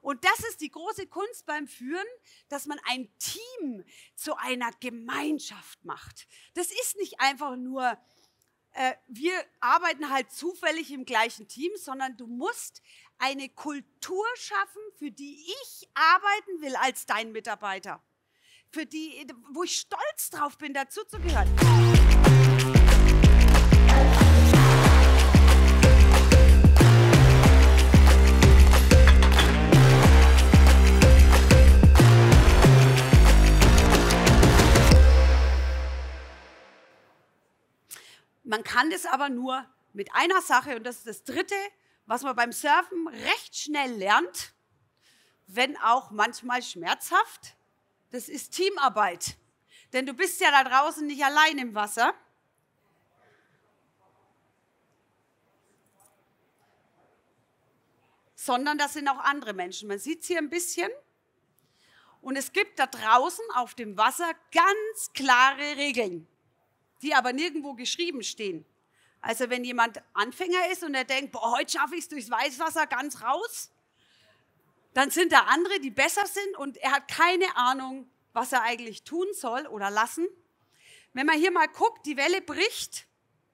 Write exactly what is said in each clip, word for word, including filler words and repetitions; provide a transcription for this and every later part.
Und das ist die große Kunst beim Führen, dass man ein Team zu einer Gemeinschaft macht. Das ist nicht einfach nur, äh, wir arbeiten halt zufällig im gleichen Team, sondern du musst eine Kultur schaffen, für die ich arbeiten will als dein Mitarbeiter. Für die, wo ich stolz drauf bin, dazuzugehören. Man kann das aber nur mit einer Sache, und das ist das Dritte, was man beim Surfen recht schnell lernt, wenn auch manchmal schmerzhaft, das ist Teamarbeit. Denn du bist ja da draußen nicht allein im Wasser. Sondern das sind auch andere Menschen. Man sieht es hier ein bisschen. Und es gibt da draußen auf dem Wasser ganz klare Regeln, die aber nirgendwo geschrieben stehen. Also wenn jemand Anfänger ist und er denkt, boah, heute schaffe ich es durchs Weißwasser ganz raus, dann sind da andere, die besser sind und er hat keine Ahnung, was er eigentlich tun soll oder lassen. Wenn man hier mal guckt, die Welle bricht.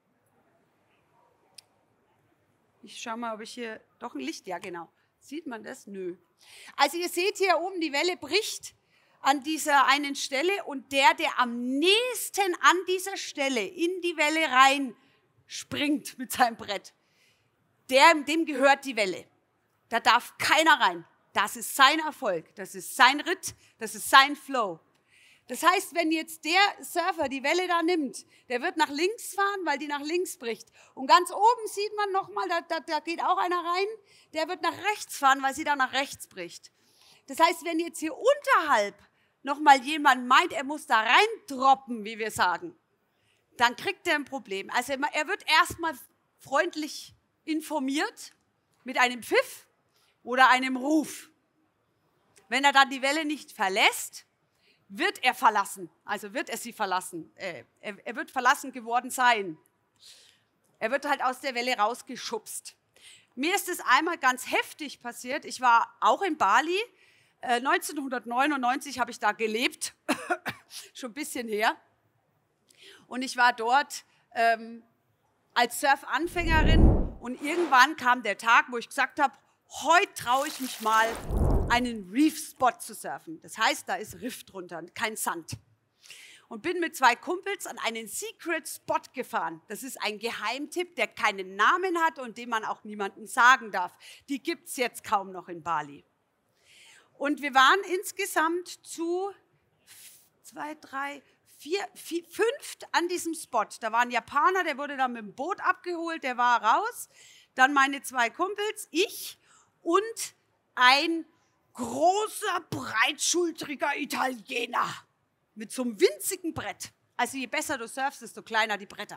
Ich schaue mal, ob ich hier doch ein Licht, ja genau. Sieht man das? Nö. Also ihr seht hier oben, die Welle bricht an dieser einen Stelle und der, der am nächsten an dieser Stelle in die Welle rein springt mit seinem Brett, der, dem gehört die Welle. Da darf keiner rein. Das ist sein Erfolg, das ist sein Ritt, das ist sein Flow. Das heißt, wenn jetzt der Surfer die Welle da nimmt, der wird nach links fahren, weil die nach links bricht. Und ganz oben sieht man nochmal, da, da, da geht auch einer rein, der wird nach rechts fahren, weil sie da nach rechts bricht. Das heißt, wenn jetzt hier unterhalb nochmal jemand meint, er muss da reindroppen, wie wir sagen, dann kriegt er ein Problem. Also er wird erstmal freundlich informiert mit einem Pfiff oder einem Ruf. Wenn er dann die Welle nicht verlässt, wird er verlassen. Also wird er sie verlassen. Äh, er, er wird verlassen geworden sein. Er wird halt aus der Welle rausgeschubst. Mir ist es einmal ganz heftig passiert. Ich war auch in Bali. Äh, neunzehnhundertneunundneunzig habe ich da gelebt. Schon ein bisschen her. Und ich war dort ähm, als Surfanfängerin. Und irgendwann kam der Tag, wo ich gesagt habe, heute traue ich mich mal, einen Reef-Spot zu surfen. Das heißt, da ist Riff drunter, kein Sand. Und bin mit zwei Kumpels an einen Secret Spot gefahren. Das ist ein Geheimtipp, der keinen Namen hat und den man auch niemandem sagen darf. Die gibt es jetzt kaum noch in Bali. Und wir waren insgesamt zu zwei, drei, vier, vier, fünf an diesem Spot. Da war ein Japaner, der wurde dann mit dem Boot abgeholt, der war raus. Dann meine zwei Kumpels, ich und ein großer, breitschultriger Italiener mit so einem winzigen Brett. Also je besser du surfst, desto kleiner die Bretter.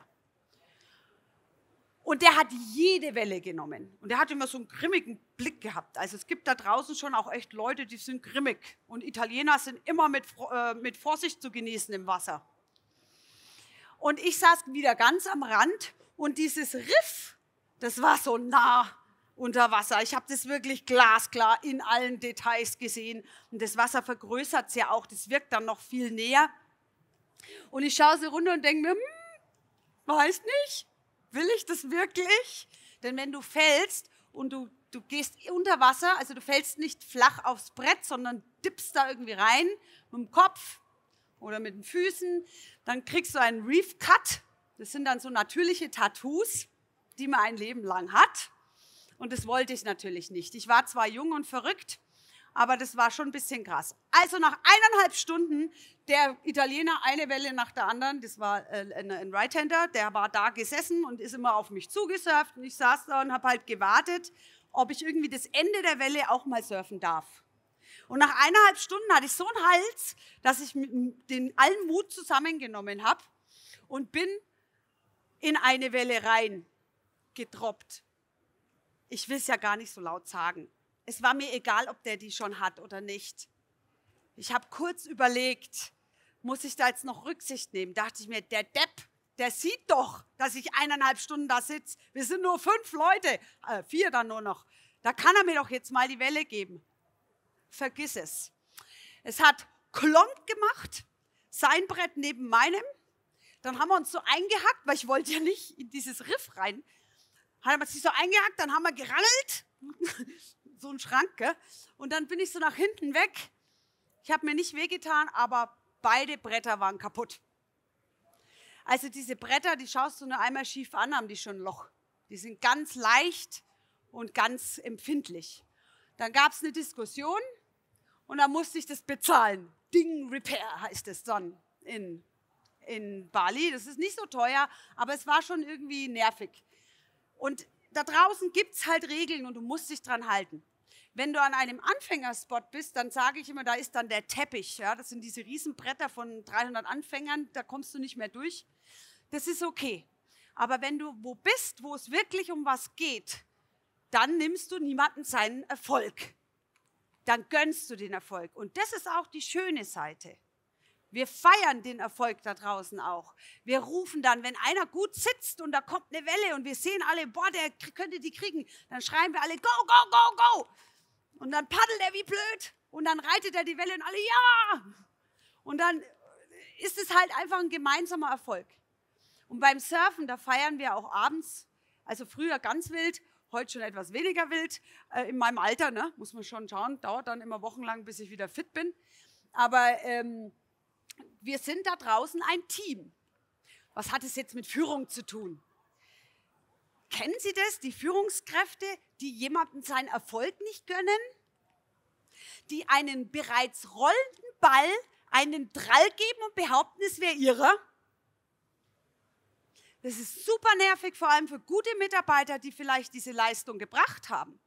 Und der hat jede Welle genommen. Und der hat immer so einen grimmigen Blick gehabt. Also es gibt da draußen schon auch echt Leute, die sind grimmig. Und Italiener sind immer mit, äh, mit Vorsicht zu genießen im Wasser. Und ich saß wieder ganz am Rand und dieses Riff, das war so nah unter Wasser. Ich habe das wirklich glasklar in allen Details gesehen. Und das Wasser vergrößert es ja auch. Das wirkt dann noch viel näher. Und ich schaue so runter und denke mir, hm, weiß nicht, will ich das wirklich? Denn wenn du fällst und du, du gehst unter Wasser, also du fällst nicht flach aufs Brett, sondern dippst da irgendwie rein mit dem Kopf oder mit den Füßen, dann kriegst du einen Reef Cut. Das sind dann so natürliche Tattoos, die man ein Leben lang hat. Und das wollte ich natürlich nicht. Ich war zwar jung und verrückt, aber das war schon ein bisschen krass. Also nach eineinhalb Stunden, der Italiener eine Welle nach der anderen, das war äh, ein Right-Hander, der war da gesessen und ist immer auf mich zugesurft. Und ich saß da und habe halt gewartet, ob ich irgendwie das Ende der Welle auch mal surfen darf. Und nach eineinhalb Stunden hatte ich so einen Hals, dass ich mit den allen Mut zusammengenommen habe und bin in eine Welle rein gedroppt. Ich will es ja gar nicht so laut sagen. Es war mir egal, ob der die schon hat oder nicht. Ich habe kurz überlegt, muss ich da jetzt noch Rücksicht nehmen? Dachte ich mir, der Depp, der sieht doch, dass ich eineinhalb Stunden da sitze. Wir sind nur fünf Leute, äh, vier dann nur noch. Da kann er mir doch jetzt mal die Welle geben. vergiss es. Es hat klonk gemacht, sein Brett neben meinem. Dann haben wir uns so eingehackt, weil ich wollte ja nicht in dieses Riff rein. Haben wir sich so eingehackt, dann haben wir gerangelt, so ein Schrank, gell? Und dann bin ich so nach hinten weg. Ich habe mir nicht wehgetan, aber beide Bretter waren kaputt. Also diese Bretter, die schaust du nur einmal schief an, haben die schon ein Loch. Die sind ganz leicht und ganz empfindlich. Dann gab es eine Diskussion und dann musste ich das bezahlen. Ding Repair heißt es dann in, in Bali. Das ist nicht so teuer, aber es war schon irgendwie nervig. Und da draußen gibt es halt Regeln und du musst dich dran halten. Wenn du an einem Anfängerspot bist, dann sage ich immer, da ist dann der Teppich. Ja? Das sind diese Riesenbretter von dreihundert Anfängern, da kommst du nicht mehr durch. Das ist okay. Aber wenn du wo bist, wo es wirklich um was geht, dann nimmst du niemanden seinen Erfolg. Dann gönnst du den Erfolg. Und das ist auch die schöne Seite. Wir feiern den Erfolg da draußen auch. Wir rufen dann, wenn einer gut sitzt und da kommt eine Welle und wir sehen alle, boah, der könnte die kriegen, dann schreien wir alle, go, go, go, go. Und dann paddelt er wie blöd und dann reitet er die Welle und alle, ja. Und dann ist es halt einfach ein gemeinsamer Erfolg. Und beim Surfen, da feiern wir auch abends, also früher ganz wild, heute schon etwas weniger wild, äh, in meinem Alter, ne? Muss man schon schauen, dauert dann immer wochenlang, bis ich wieder fit bin. Aber ähm, wir sind da draußen ein Team. Was hat es jetzt mit Führung zu tun? Kennen Sie das, die Führungskräfte, die jemandem seinen Erfolg nicht gönnen? Die einen bereits rollenden Ball einen Drall geben und behaupten, es wäre ihrer? Das ist super nervig, vor allem für gute Mitarbeiter, die vielleicht diese Leistung gebracht haben.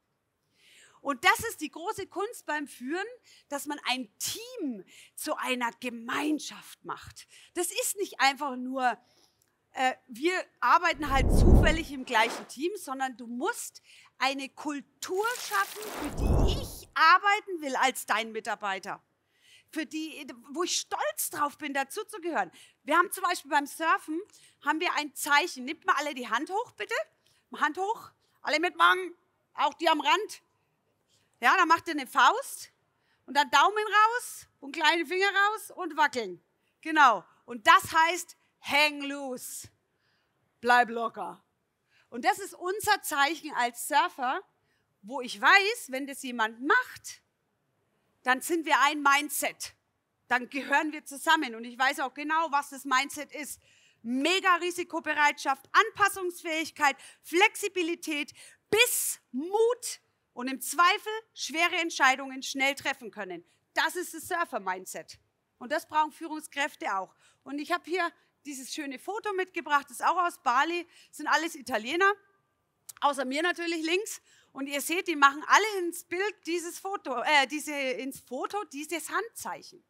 Und das ist die große Kunst beim Führen, dass man ein Team zu einer Gemeinschaft macht. Das ist nicht einfach nur, äh, wir arbeiten halt zufällig im gleichen Team, sondern du musst eine Kultur schaffen, für die ich arbeiten will als dein Mitarbeiter. Für die, wo ich stolz drauf bin, dazuzugehören. Wir haben zum Beispiel beim Surfen, haben wir ein Zeichen. Nehmt mal alle die Hand hoch, bitte. Hand hoch. Alle mitmachen, auch die am Rand. Ja, dann macht ihr eine Faust und dann Daumen raus und kleine Finger raus und wackeln. Genau. Und das heißt, hang loose. Bleib locker. Und das ist unser Zeichen als Surfer, wo ich weiß, wenn das jemand macht, dann sind wir ein Mindset. Dann gehören wir zusammen. Und ich weiß auch genau, was das Mindset ist. Mega Risikobereitschaft, Anpassungsfähigkeit, Flexibilität, Biss, Mut und im Zweifel schwere Entscheidungen schnell treffen können. Das ist das Surfer-Mindset. Und das brauchen Führungskräfte auch. Und ich habe hier dieses schöne Foto mitgebracht, das ist auch aus Bali, das sind alles Italiener, außer mir natürlich links. Und ihr seht, die machen alle ins Bild dieses Foto, äh, diese, ins Foto dieses Handzeichen.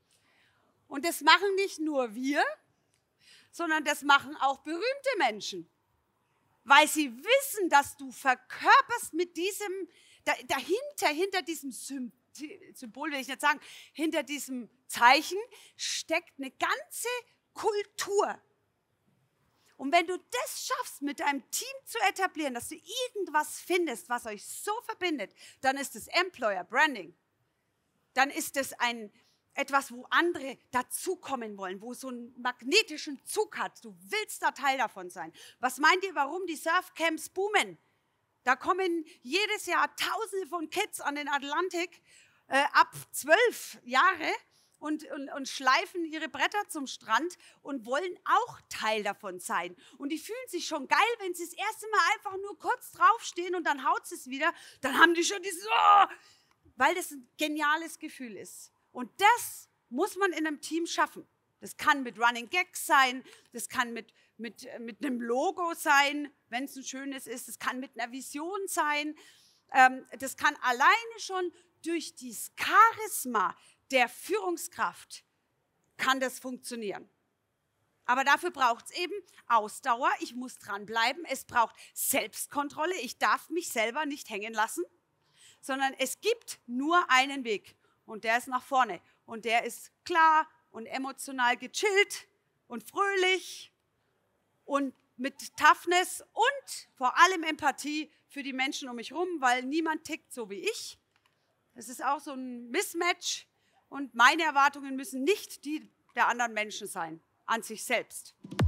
Und das machen nicht nur wir, sondern das machen auch berühmte Menschen. Weil sie wissen, dass du verkörperst mit diesem, dahinter, hinter diesem Symbol, will ich nicht sagen, hinter diesem Zeichen steckt eine ganze Kultur. Und wenn du das schaffst, mit deinem Team zu etablieren, dass du irgendwas findest, was euch so verbindet, dann ist es Employer Branding. Dann ist es ein, etwas, wo andere dazukommen wollen, wo so einen magnetischen Zug hat. Du willst da Teil davon sein. Was meint ihr, warum die Surfcamps boomen? Da kommen jedes Jahr Tausende von Kids an den Atlantik äh, ab zwölf Jahre. Und, und, und schleifen ihre Bretter zum Strand und wollen auch Teil davon sein. Und die fühlen sich schon geil, wenn sie das erste Mal einfach nur kurz draufstehen und dann haut es wieder. Dann haben die schon dieses, oh, weil das ein geniales Gefühl ist. Und das muss man in einem Team schaffen. Das kann mit Running Gags sein, das kann mit, mit, mit einem Logo sein, wenn es ein schönes ist. Das kann mit einer Vision sein. Ähm, das kann alleine schon durch dieses Charisma der Führungskraft kann das funktionieren. Aber dafür braucht es eben Ausdauer, ich muss dranbleiben, es braucht Selbstkontrolle, ich darf mich selber nicht hängen lassen, sondern es gibt nur einen Weg und der ist nach vorne und der ist klar und emotional gechillt und fröhlich und mit Toughness und vor allem Empathie für die Menschen um mich herum, weil niemand tickt so wie ich. Das ist auch so ein Mismatch und meine Erwartungen müssen nicht die der anderen Menschen sein, an sich selbst.